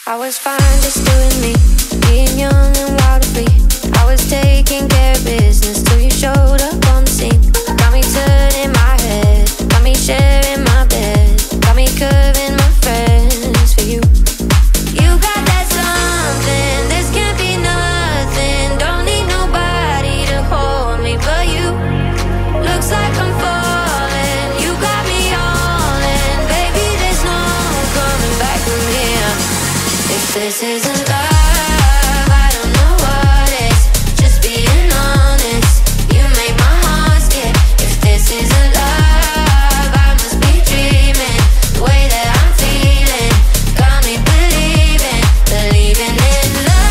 I was fine just doing me, being young and wild and free. I was taking care of business till you showed up on the scene. Got me turning my head, got me sharing my bed, got me curving my friends for you. You got that something, this can't be nothing. Don't need nobody to hold me but you. Looks like I'm falling, you got me all in. Baby, there's no coming back from here. If this isn't love, I don't know what is. Just being honest, you make my heart skip. If this isn't love, I must be dreaming. The way that I'm feeling got me believing in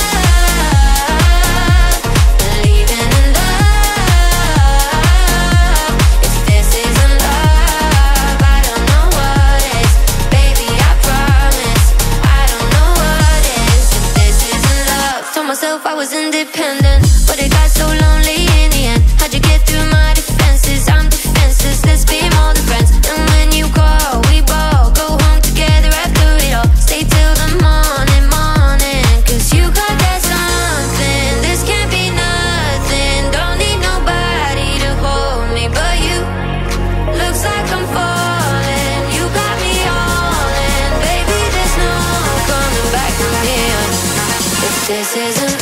love, believing in love. If this isn't love, I don't know what is. Baby, I promise I don't know what is. If this isn't love, told myself I was independent, but it got so lonely in the end. How'd you get through my defenses? I'm defenseless, let's be more than friends. And when you call, we ball, go home together after it all. Stay till the morning, cause you got that something, this can't be nothing. Don't need nobody to hold me but you. Looks like I'm falling, you got me all in. Baby, there's no coming back from here. If this isn't